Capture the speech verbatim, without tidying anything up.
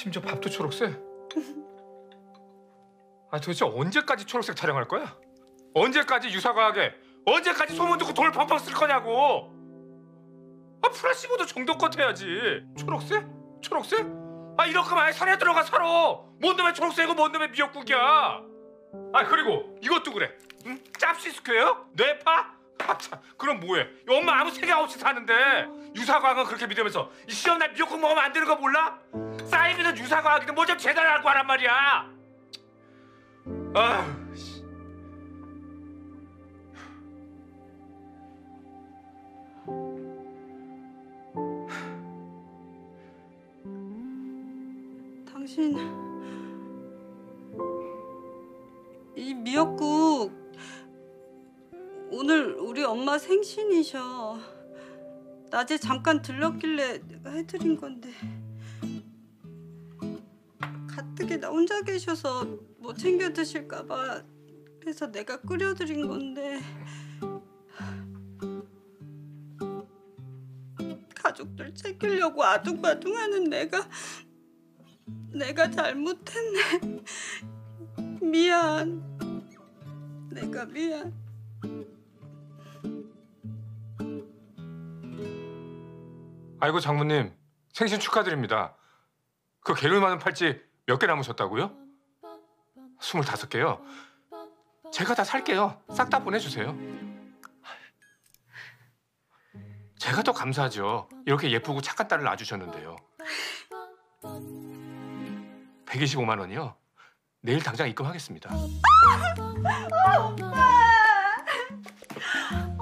심지어 밥도 초록색? 아 도대체 언제까지 초록색 촬영할 거야? 언제까지 유사과학에 언제까지 소문 듣고 돈 펑펑 쓸 거냐고! 아 플라시보도 정도껏 해야지. 초록색? 초록색? 아 이럴 거면 아예 산에 들어가 살아. 뭔 놈의 초록색이고 뭔 놈의 미역국이야. 아 그리고 이것도 그래. 응? 짭시스퀘어? 뇌파? 아 참 그럼 뭐해? 엄마 아무 생각 없이 사는데 유사과학은 그렇게 믿으면서 이 시험날 미역국 먹으면 안 되는 거 몰라? 사이비든 유사과학이든 뭐 좀 제대로 알고 하란 말이야. 아 씨. 당신 이 미역국 오늘 우리 엄마 생신이셔. 낮에 잠깐 들렀길래 해드린 건데 가뜩이 나 혼자 계셔서 뭐 챙겨 드실까 봐 그래서 내가 끓여드린 건데 가족들 챙기려고 아둥바둥하는 내가 내가 잘못했네. 미안. 내가 미안. 아이고 장모님 생신 축하드립니다. 그 게으름 많은 팔찌 몇 개 남으셨다고요? 스물다섯 개요? 제가 다 살게요. 싹 다 보내주세요. 제가 더 감사하죠. 이렇게 예쁘고 착한 딸을 낳아주셨는데요. 백이십오만 원이요? 내일 당장 입금하겠습니다. 오빠!